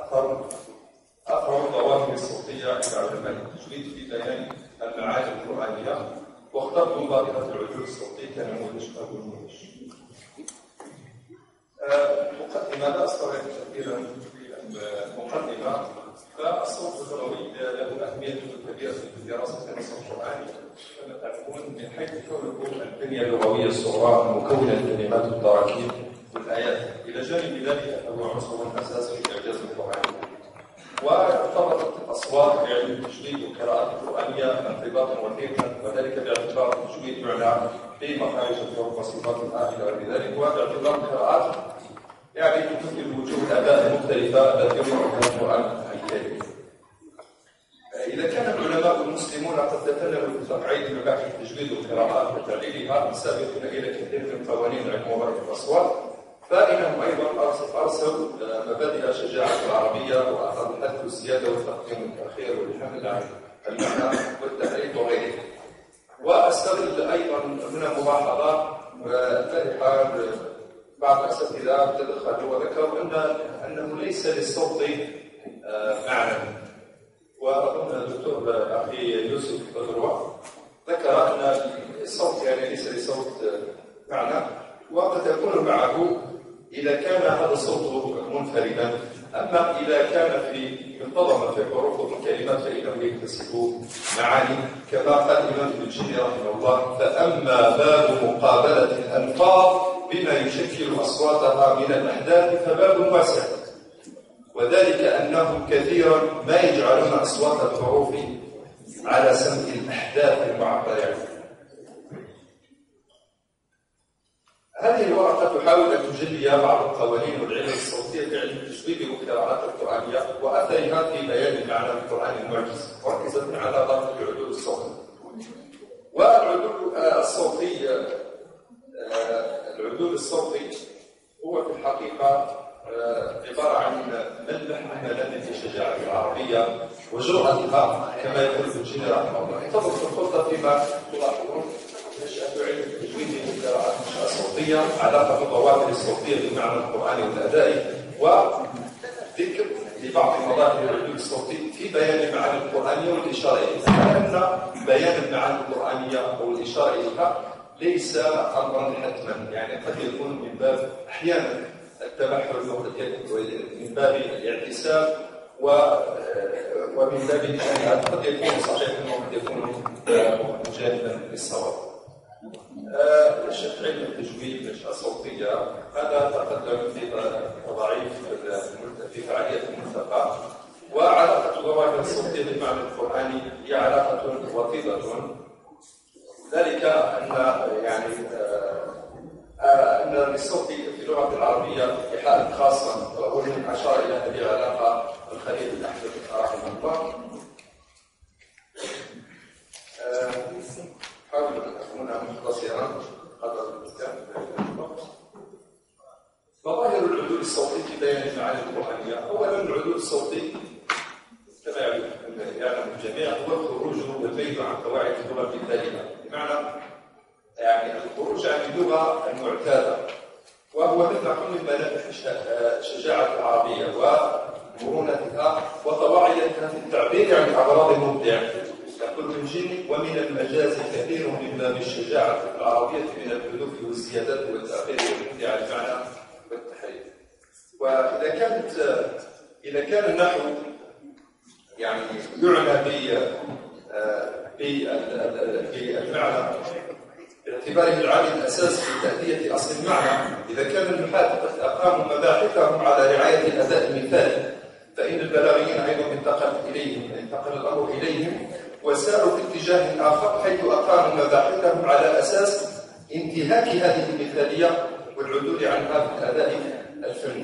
أقرب الظواهر الصوتية عند علماء التجويد في بيان المعاني القرآنية، واخترت ظاهرة العدول الصوتي كنموذج أو نموذج. مقدمة لا أستطيع كثيرا في المقدمة. فالصوت اللغوي له أهمية كبيرة في دراسة النص القرآني كما تعلمون، من حيث كونه البنية اللغوية الصغرى مكونة الكلمات والتراكيب والآيات، إلى جانب ذلك فهو عنصر أساسي في الإعجاز القرآني. وارتبطت الأصوات بعلم التجويد والقراءات القرآنية ارتباطا وثيقا، وذلك باعتبار التجويد يعنى بمخارج الحروف وصفات الآخرة وبذلك، وباعتبار القراءات يعني تمثل وجوه الآباء المختلفة التي يقرأ القرآن الكريم. إذا كان العلماء المسلمون قد تكلموا في تقعيد مباحث التجويد والقراءات وتعليلها سابقين إلى كثير من قوانين علم وظائف الأصوات، فإنهم أيضا أرسلوا مبادئ شجاعة العربية وأخذوا الحث والزيادة والتقديم والتأخير والحمل على المعنى والتحريف وغيره. وأستغل أيضا هنا ملاحظة فرحة بعض الأساتذة تدخلوا وذكروا أنه ليس للصوت معنى، وأظن الدكتور أخي يوسف بدروة ذكر أن الصوت يعني ليس لصوت معنى، وقد يكون معه إذا كان هذا الصوت منفردا، أما إذا كان انتظم في حروف الكلمات فإنه يكتسب معاني، كما قال الإمام ابن الجني رحمه الله: فأما باب مقابلة الألفاظ بما يشكل أصواتها من الأحداث فباب واسع، وذلك أنهم كثيرا ما يجعلون أصوات الحروف على سمع الأحداث المعبرة عنها. هذه الورقة تحاول أن تجلي بعض القوانين والعلل الصوتية في علم التجويد والقراءات القرآنية وأثرها في بيان معنى القرآن المعجز، وركزت على ظاهرة العدول الصوتي. والعدول الصوتي هو في الحقيقة عبارة عن ملمح من ملامح الشجاعة العربية وجرأتها، كما يقول ابن الجني رحمه الله. انتظروا في الخطة فيما تلاحظون نشأة علم التجويد والقراءات النشأة الصوتية، علاقة الظواهر الصوتية بالمعنى القرآني والأدائي، وذكر لبعض مظاهر العدول الصوتي في بيان المعاني القرآنية والإشارة إليها، لأن بيان المعاني القرآنية أو الإشارة إليها ليس أمرا حتما، يعني قد يكون من باب أحيانا التبحر من باب الاعتساب ومن باب يعني قد يكون صحيحا وقد يكون مجانبا للصواب. نشأة علم التجويد نشأة صوتية، هذا تقدم في تضاعيف في فعالية الملتقى، وعلاقة الظواهر الصوتية بالمعنى القرآني هي علاقة وطيدة، ذلك أن للصوت في اللغة العربية إيحاء خاصا، ومن أشار إلى هذه العلاقة الخليل الأحمد رحمه الله. حاول أن أكون مختصرا قدر الإمكان. مظاهر العدول الصوتي في بيان المعاني القرآنية. أولا، العدول الصوتي كما يعلم الجميع هو الخروج والبعد عن قواعد اللغة المثالية، بمعنى يعني الخروج عن اللغة المعتادة، وهو ملمح من ملامح الشجاعة العربية ومرونتها وطواعيتها في التعبير عن الأغراض المبدعة. يقول ابن الجني: ومن المجاز كثير من باب الشجاعة العربية من الحدوث والزيادات والتأخير والابداع المعنى والتحريف. وإذا كان النحو يعني يعنى بالمعنى باعتباره العامل الأساسي في تأدية أصل المعنى، إذا كان النحاة قد أقاموا مباحثهم على رعاية الأداء المثالي، فإن البلاغيين أيضا انتقل الأمر إليهم وساروا في اتجاه آخر، حيث أقاموا مباحثهم على أساس انتهاك هذه المثالية والعدول عنها في الأداء الفني.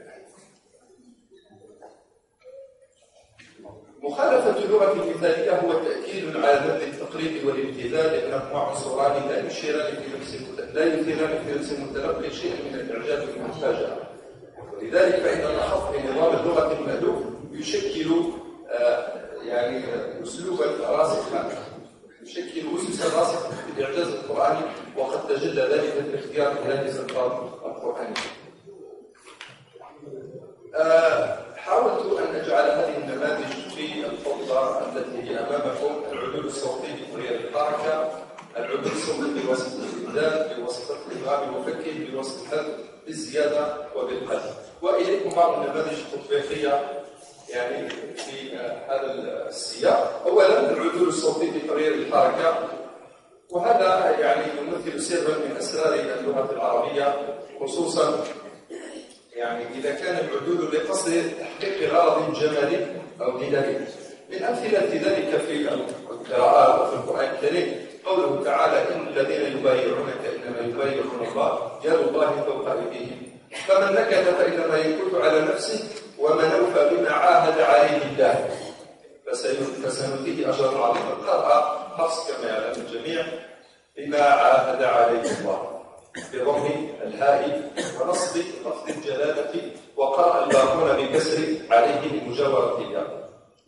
مخالفة اللغة المثالية هو تأكيد على مبدأ التقليد والامتثال، لأنهما عنصران لا يثيران في نفس المتلقي شيئا من الإعجاب والمفاجأة. ولذلك فإن الأخص في نظام اللغة المألوف يشكل يعني أسلوبا راسخا، يشكل أسسا راسخة في الإعجاز القرآني، وقد تجلى ذلك في اختيار مناهج القرآن القرآني. حاول أردت أن أجعل هذه النماذج في الخطة التي هي أمامكم: العدول الصوتي بتغيير الحركة، العدول الصوتي بواسطة الإبدال، بواسطة الإدغام المفكك، بواسطة الحذف، بالزيادة وبالحذف. وإليكم بعض النماذج التطبيقية يعني في هذا السياق. أولا العدول الصوتي بتغيير الحركة، وهذا يعني يمثل سرا من أسرار اللغة العربية، خصوصا يعني إذا كان العدول لقصد تحقيق غرض جمالي أو دينامي. من أمثلة ذلك في القراءات وفي القرآن الكريم قوله تعالى: إن الذين يبايعونك إنما يبايعون الله يد الله فوق أيديهم فمن نكث فإنما ينكث على نفسه ومن أوفى بما عاهد عليه الله فسنؤتيه أجرا عظيما. قرأ حفص كما يعلم الجميع بما عاهد عليه الله بضم الهاء ونصب لفظ الجلالة، وقرأ الباقون بكسر عليه لمجاورة الياء.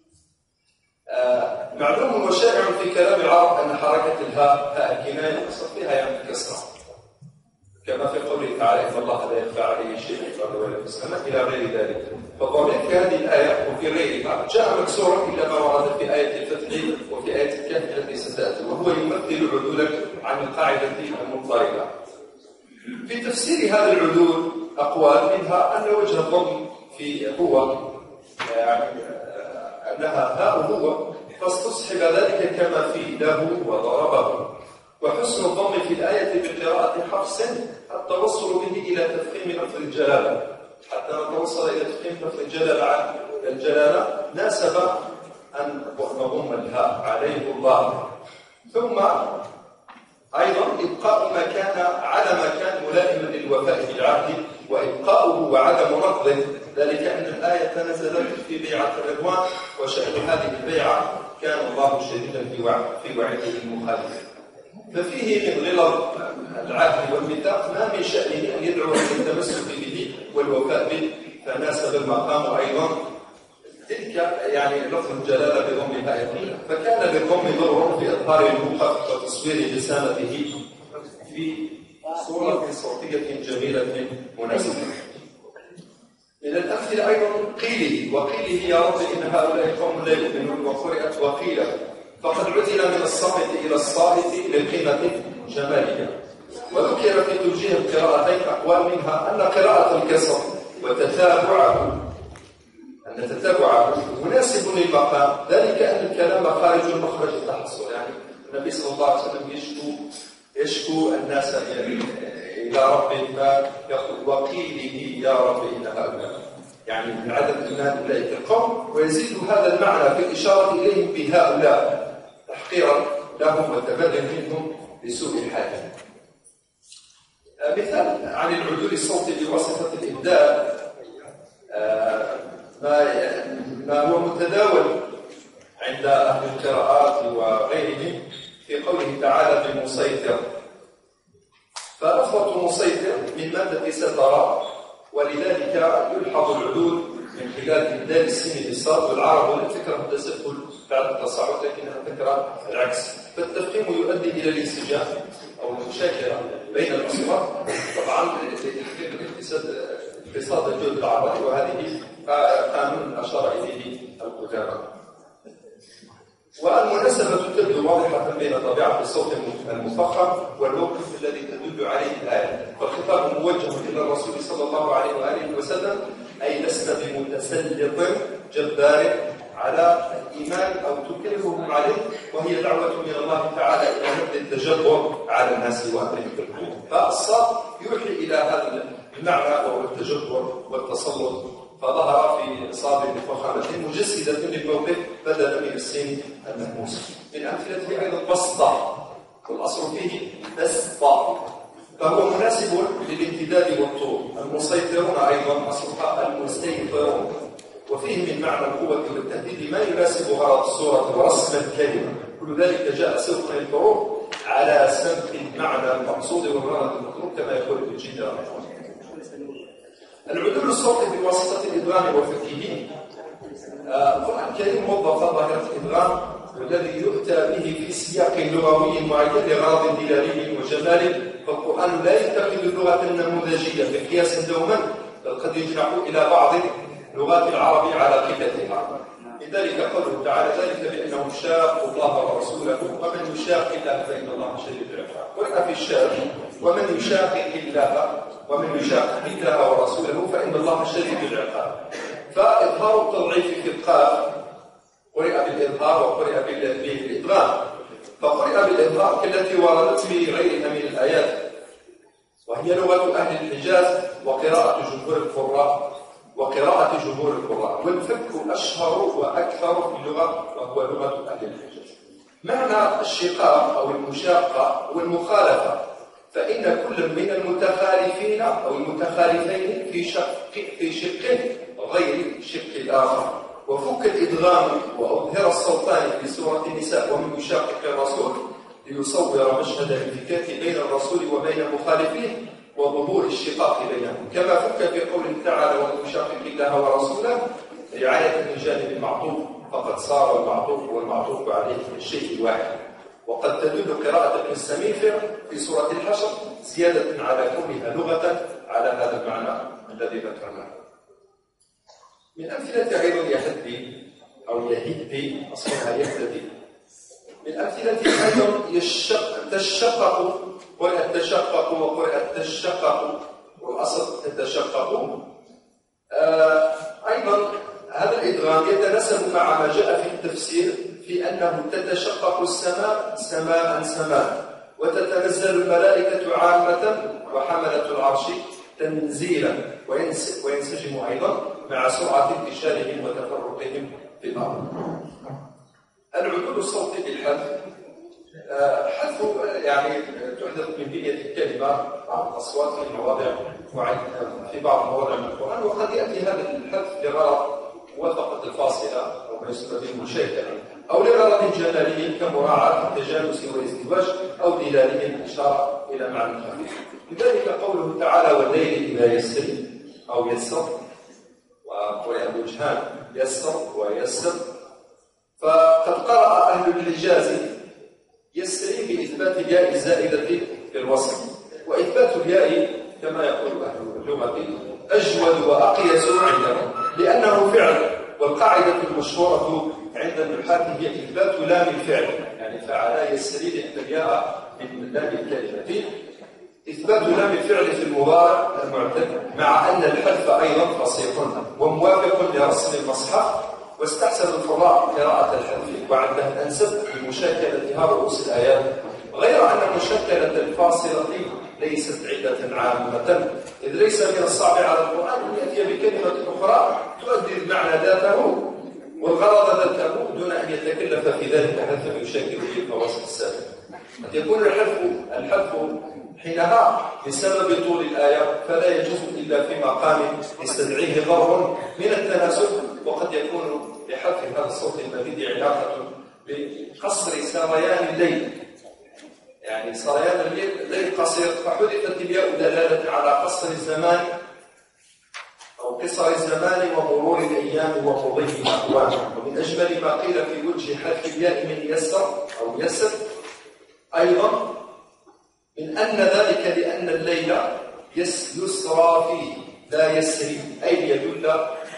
معلوم وشائع في كلام العرب أن حركة الهاء هاء الكناية يقصد فيها يعني الكسرة، كما في قوله تعالى: إن الله لا يخفى عليه شيء في الأرض ولا في السماء إلى غير ذلك. فالضمير في هذه الآية وفي غيرها جاء مكسورا إلا ما ورد في آية الفتح وفي آية الكهف التي ستأتي، وهو يمثل عدولا عن القاعدة المضطردة. في تفسير هذا العدول أقوال، منها أن وجه الضم في هو يعني أنها هاء هو، فاستصحب ذلك كما في له وضربه. وحسن الضم في الآية بقراءة حفص التوصل به إلى تفخيم لفظ الجلالة، حتى نتوصل إلى تفخيم لفظ الجلالة ناسب أن نضم الهاء عليه الله. ثم أيضا إبقاء ما كان على ما كان ملائما للوفاء بالعهد، وإبقاؤه وعدم نقضه، ذلك أن الآية نزلت في بيعة الرضوان، وشأن هذه البيعة كان الله شديدا في وعده المخالف. ففيه من غلظ العهد والميثاق ما من شأنه أن يدعو للتمسك به والوفاء به، فناسب المقام أيضا تلك يعني لفظ الجلالة بضم الهاء، فكان للضم ضرر في إظهار الموقف وتصوير لسانته في صورة صوتية جميلة مناسبة. من الأمثلة أيضا قيله، وقيله يا رب إن هؤلاء قوم لا يؤمنون، وقرئت وقيل، فقد عدل من الصامت إلى الصامت لقيمة جمالها. وذكر في توجيه القراءتين أقوال، منها أن قراءة الكسر وتتابعه مناسب للمقام، ذلك أن الكلام خارج مخرج التحصل. يعني النبي صلى الله عليه وسلم يشكو الناس إلى ربه، فيقول وقيله يا رب إن هؤلاء، يعني من عدم إيمان أولئك القوم، ويزيد هذا المعنى في الإشارة إليهم بهؤلاء تحقيرا لهم وتبادل منهم لسوء الحال. مثال عن العدول الصوتي بواسطة الإبدال ما هو متداول عند أهل القراءات وغيرهم في قوله تعالى بمسيطر، فلفظة مسيطر من مادة سترى، ولذلك يلحظ العدول من خلال إبدال السين بالصاد، والعرب لا تكره التسهل بعد التصاعد لكنها تكره العكس، فالتفخيم يؤدي إلى الانسجام أو المشاكلة بين الأصوات، طبعا لتحقيق اقتصاد الجهد العربي، وهذه قانون أشار إليه القدامى. والمناسبة تبدو واضحة بين طبيعة الصوت المفخم والموقف الذي تدل عليه الآية، فالخطاب موجه إلى الرسول صلى الله عليه وآله وسلم، أي لست بمتسلط جبار على الإيمان أو تكلفهم عليه، وهي دعوة من الله تعالى إلى نبذ التجبر على الناس وأمرهم بالقوة. فالصاد يوحي إلى هذا المعنى وهو التجبر والتسلط، فظهر في صاد مفخمة مجسدة للموقف بدلا من السين المهموس. من أمثلته أيضا بسطة، والأصل فيه بسطة، فهو مناسب للامتداد والطول. المسيطرون أيضا أصلها المستيطرون، وفيه من معنى القوة والتهديد ما يناسب غرض الصورة ورسم الكلمة. كل ذلك جاء سوقا الحروف على سمت المعنى المقصود والغرض المطلوب كما يقول ابن جدار. العدول الصوتي بواسطة الإدغام وفكه، القرآن الكريم وظف ظاهرة الإدغام والذي يؤتى به في سياق لغوي معين لغرض دلالي وجمالي، فالقرآن لا ينتقل للغة النموذجية بقياس دوما، بل قد يجنح إلى بعض لغات العرب على قلتها. لذلك قوله تعالى ذلك بأنهم شاقوا الله ورسوله ومن يشاق الله فإن الله شديد العقاب. قرأ في الشعر ومن يشاقق الله ورسوله فإن الله شديد العقاب. فإظهار التضعيف في القاف قرأ بالإظهار وقرأ بالإدغام. فقرأ بالإظهار كالتي وردت في غيرها من الآيات، وهي لغة أهل الحجاز وقراءة جمهور القراء، والفك أشهر وأكثر في اللغة وهو لغة أهل الحجاز. معنى الشقاق أو المشاقة والمخالفة، فإن كل من المتخالفين أو المتخالفين في شق غير شق الآخر. وفك الإدغام وأظهر الصوتان في سورة النساء ومن يشاقق الرسول ليصور مشهد الانفكاك بين الرسول وبين مخالفيه وظهور الشقاق بينهم، كما فك في قوله تعالى ومن يشاقق الله ورسوله رعاية من جانب المعطوف، فقد صار المعطوف والمعطوف عليه الشيء الواحد. وقد تدل قراءة ابن السميفر في سورة الحشر زيادة على كونها لغة على هذا المعنى الذي ذكرناه. من أمثلة أيضا يهدي أو يهدي أصلها يهتدي، من أمثلة أيضا تشقق والتشقق وقرأ تشقق والأصل تتشقق. أيضا هذا الإدغام يتناسب مع ما جاء في التفسير في أنه تتشقق السماء سماء وتتنزل الملائكة عامة وحملة العرش تنزيلا، وينسجم أيضا مع سرعة انتشارهم وتفرقهم في الأرض. العدول الصوتي بالحذف، حذف يعني تحدث من بنية الكلمة بعض الأصوات في مواضع في بعض المواضع من القرآن، وقد يأتي هذا الحذف لغرض موافقة الفاصلة أو ما يسمى بالمشاكلة، أو لغرض جمالي كمراعاة التجانس والازدواج، أو دلالي الإشارة إلى معنى خفيف. لذلك قوله تعالى والليل إذا يسري أو يسر، وقرأ الوجهان يسر ويسر. فقد قرأ أهل الحجاز يسري بإثبات الياء الزائدة في الوصف، وإثبات الياء كما يقول أهل اللغة أجود وأقيس عندهم لأنه فعل، والقاعدة المشهورة عند النحاة هي إثبات لام الفعل، يعني فعل يسري لأن الياء من لام الكلمة، إثبات لام الفعل في المضارع المعتد، مع أن الحذف أيضا فصيح وموافق لرسم المصحف. واستحسن القراء قراءة الحذف وعده الأنسب لمشاكلتها رؤوس الآيات، غير أن مشاكلة الفاصلة ليست عدة عامة، إذ ليس من الصعب على القرآن أن يأتي بكلمة أخرى تؤدي المعنى ذاته والغرض ذاته دون أن يتكلف في ذلك حذف يشكل في الفواصل السابقة. قد يكون الحذف حينها بسبب طول الآية فلا يجوز إلا في مقام يستدعيه ضرب من التناسب، وقد يكون لحذف هذا الصوت المبيد علاقة بقصر سريان الليل، يعني سريان الليل قصير فحذفت الياء دلالة على قصر الزمان أو قصر الزمان ومرور الأيام ومضي الأقوام. ومن أجمل ما قيل في وجه حذف الياء من يسر أو يسر أيضا من أن ذلك لأن الليل يسرى فيه لا يسري، أي يدل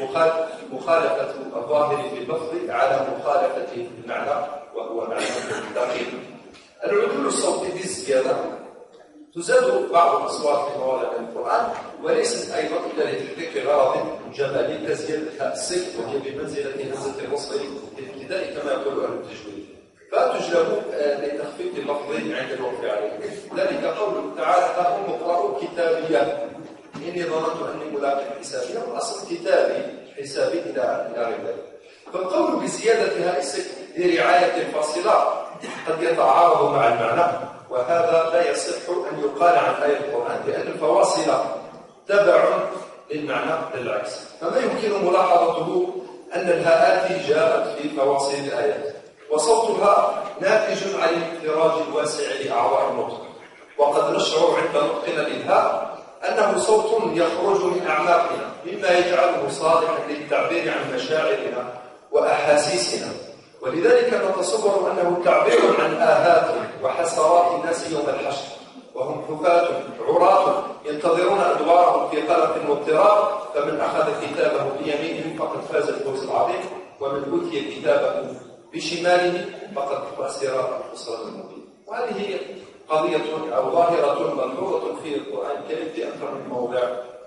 مخالفة الظاهر في اللفظ على مخالفته في المعنى وهو معنى دقيق. العدول الصوتي بالزيادة تزاد بعض الأصوات في مواضع القرآن، وليست أيضا إلا لتحقيق غرض جمالي كزيادة السلك، وهي بمنزلة همزة الوصل في الابتداء كما يقول أهل التجويد، فتجلب لتخفيف اللفظ عند الوقف عليه. ذلك قوله تعالى هاؤم اقرأوا كتابيه إني ظننت أني ملاق حسابي، والأصل كتابي حسابي إلى غير ذلك. فالقول بزيادة هاء السكن لرعاية الفاصلة قد يتعارض مع المعنى، وهذا لا يصح أن يقال عن آية القرآن، لأن الفواصل تبع للمعنى بالعكس. فما يمكن ملاحظته أن الهاءات جاءت في فواصل الآيات، وصوتها ناتج عن الانفراج الواسع لأعضاء النطق، وقد نشعر عند نطقنا للهاء أنه صوت يخرج من أعماقنا مما يجعله صالحا للتعبير عن مشاعرنا وأحاسيسنا، ولذلك نتصور أنه تعبير عن آهات وحسرات الناس يوم الحشر، وهم حفاة عراة ينتظرون أدوارهم في قلق واضطراب، فمن أخذ كتابه بيمينه فقد فاز الفوز العظيم، ومن أوتي كتابه بشماله فقد خسر الخسران المبين. وهذه قضية أو ظاهرة ملحوظة في القرآن الكريم في أكثر من موضع.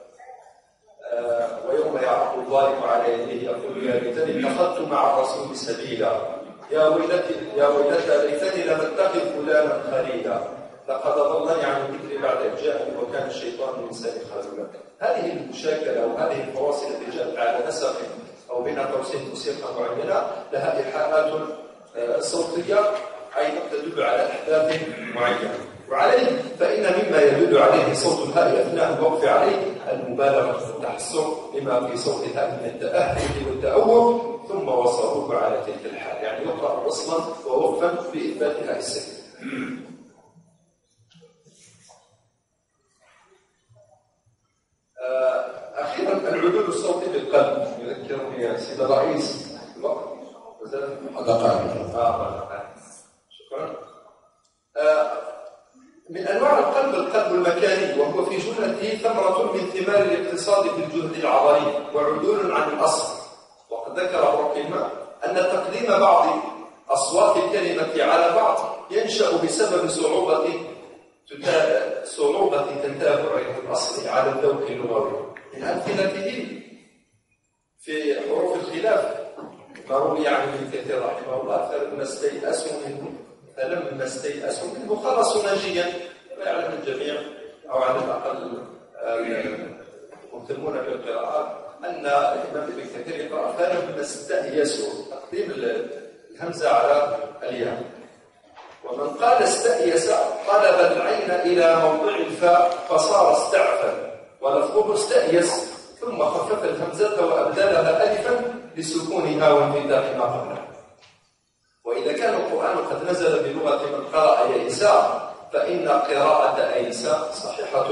ويوم يعض الظالم على يديه يقول يا ليتني اتخذت مع الرسول سبيلا يا ويلتى ليتني لم اتخذ فلانا خليلا لقد ضلني عن الذكر بعد إذ جاءني وكان الشيطان للإنسان خذولا. هذه المشاكلة أو هذه الفواصل التي جاءت على نسق أو بين قوسين موسيقى معينة لها إيحاءات صوتية أيضا تدل على أحداث معينة. وعليه فإن مما يدل عليه صوت الهاء أثناء الوقف عليه المبالغة في التحسر لما في صوت الهاء من التأهل والتأوه، ثم وصلوه على تلك الحال، يعني يقرأ وصلا ووقفا بإثبات هاء السكن. أخيرا العدول الصوتي بالقلب يذكرني يا سيد الرئيس الوقت دقائق. شكرا. من أنواع القلب المكاني، وهو في جملته ثمرة من ثمار الاقتصاد في الجهد العضلي وعدول عن الأصل. وقد ذكر بروكلمان أن تقديم بعض أصوات الكلمة على بعض ينشأ بسبب صعوبة تتابع الأصل على الذوق اللغوي. من أمثلته في حروف الخلاف ما روي عن ابن كثير رحمه الله فلما استيأسوا منه خلصوا ناجيا. ويعلم الجميع أو على الأقل المهتمون بالقراءات أن الإمام ابن كثير يقرأ فلما استيأسوا تقديم الهمزة على الياء. ومن قال استأيس قلب العين إلى موضع الفاء فصار استعفى، ولفظه استأيس ثم خفف الهمزة وأبدلها ألفا لسكونها وانفتاح ما قبلها. وإذا كان القرآن قد نزل بلغة من قرأ يئسا فإن قراءة أيسا صحيحة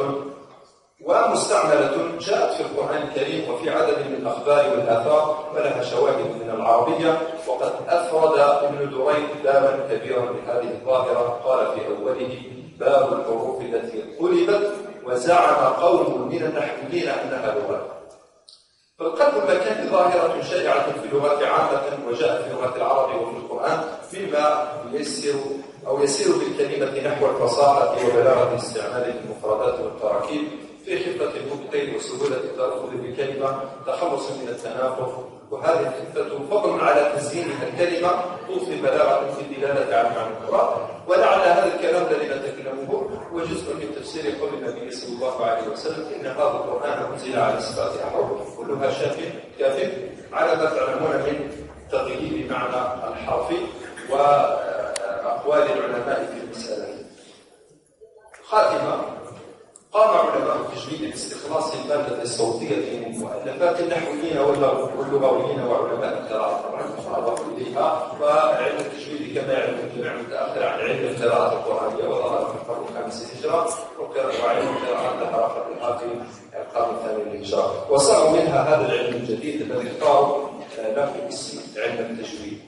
ومستعملة جاءت في القرآن الكريم وفي عدد من الأخبار والآثار ولها شواهد من العربية. وقد أفرد ابن دريد بابا كبيرا بهذه الظاهرة قال في أوله باب الحروف التي قلبت وزعم قوم من النحويين أنها لغات. فالقلب المكاني ظاهرة شائعة في اللغات عامة وجاءت في لغة العرب وفي القرآن مما يسير بالكلمة نحو الفصاحة وبلاغة استعمال المفردات والتراكيب في خفة المبتين وسهولة التأخذ بالكلمة تخلص من التناقض. وهذه الخفة فضل على تزيينها الكلمة توفي بلاغة في الدلالة على معنى المراد. ولعل هذا الكلام الذي نتكلمه هو جزء من تفسير قول النبي صلى الله عليه وسلم إن هذا القرآن أنزل على 7 أحرف كلها كافٍ على ما تعلمون من تغيير معنى الحرف وأقوال العلماء في المسألة. خاتمة: قام علماء التجويد باستخلاص المادة الصوتية من مؤلفات النحويين واللغويين وعلماء القراءة، طبعا أضافوا إليها. وعلم التجويد كما يعلم الجميع متأخر عن علم القراءة القرآنية وظهر في القرن الخامس هجرة، وعلم القراءة ظهر في القرن الثاني للهجرة. وصار منها هذا العلم الجديد الذي اختاروا له اسم علم التجويد.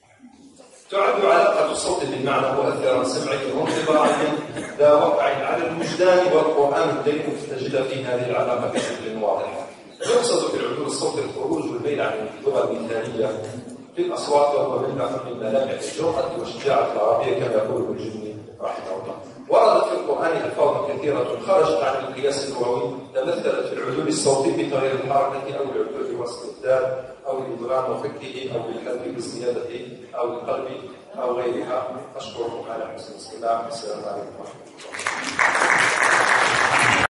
تعد علاقة الصوت بالمعنى مؤثرا سمعيا وانطباعيا ذا وقع على الوجدان، والقرآن الكريم مستجد في هذه العلاقة بشكل واضح. يقصد في العدول الصوت الخروج والميل عن اللغة المثالية في الأصوات، وهو من ملامح الجرأة والشجاعة العربية كما يقول الجني رحمه الله. وردت في القرآن ألفاظ كثيرة خرجت عن القياس اللغوي تمثلت في العدول الصوتي بتغيير الحركة أو العدول واستبدال أو الإدغام وفكه أو بالحذف بالزيادة أو القلب أو غيرها. أشكركم على حسن الاستماع. السلام عليكم ورحمة الله.